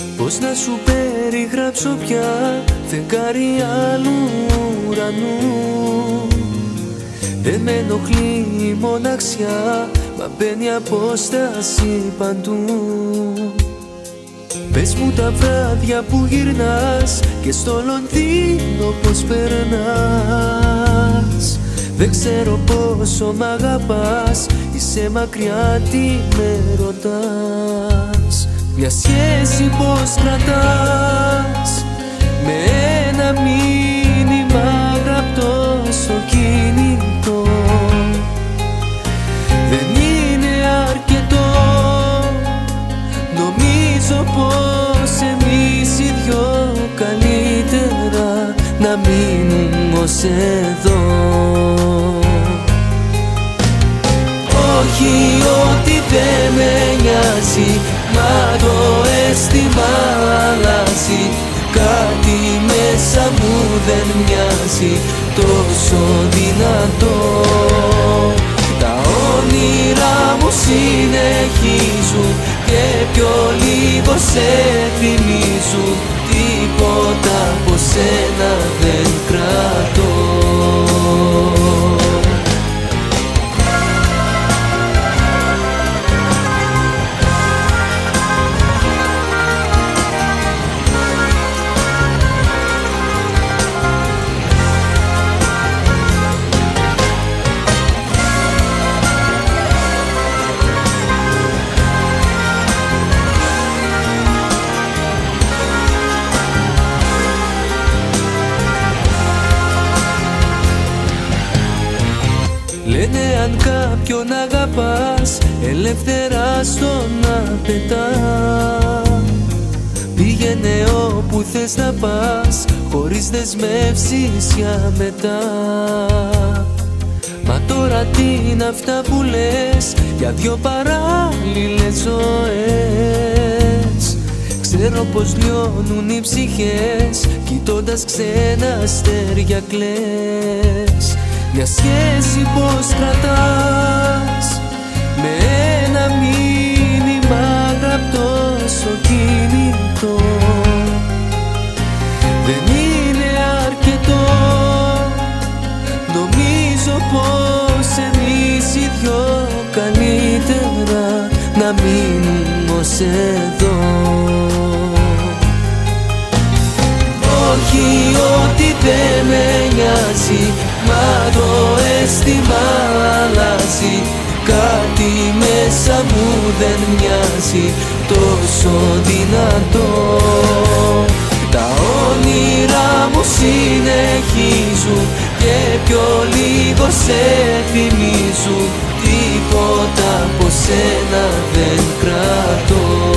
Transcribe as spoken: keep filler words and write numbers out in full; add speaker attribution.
Speaker 1: Πώς να σου περιγράψω πια φεγγάρι άλλου ουρανού. Δεν με ενοχλεί η μοναξιά, μα μπαίνει απόσταση παντού. Πες μου τα βράδια που γυρνάς και στο Λονδίνο πως περνάς. Δεν ξέρω πόσο μ' αγαπάς, είσαι μακριά τι με ρωτάς. Μια σχέση πως κρατάς, με ένα μήνυμα γραπτό στο κινητό. Δεν είναι αρκετό, νομίζω πως εμείς οι δυο καλύτερα να μείνουμε ως εδώ. Όχι ότι δεν με νοιάζει, μα το αίσθημα αλλάζει. Κάτι μέσα μου δεν μοιάζει τόσο δυνατό. Τα όνειρά μου συνεχίζουν και πιο λίγο σε θυμίζουν. Τίποτα από σένα δεν κρατώ. Λένε αν κάποιον αγαπάς, ελεύθερα στον να πετά. Πήγαινε όπου θες να πας, χωρίς δεσμεύσεις για μετά. Μα τώρα τι είναι αυτά που λες για δυο παράλληλες ζωές. Ξέρω πως λιώνουν οι ψυχές, κοιτώντας ξένα αστέρια κλαις. Μια σχέση πως κρατάς, με ένα μήνυμα γραπτό στο κινητό. Δεν είναι αρκετό, νομίζω πως εμείς οι δυο καλύτερα να μείνουμε ως εδώ. Όχι ότι δεν με νοιάζει, μα το αίσθημα αλλάζει. Κάτι μέσα μου δεν μοιάζει τόσο δυνατό. Τα όνειρά μου συνεχίζουν και πιο λίγο σε θυμίζουν. Τίποτα από σένα δεν κρατώ.